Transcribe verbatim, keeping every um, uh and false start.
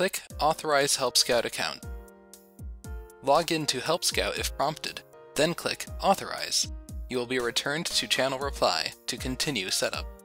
Click Authorize Help Scout account. Log in to Help Scout if prompted, then click Authorize. You will be returned to ChannelReply to continue setup.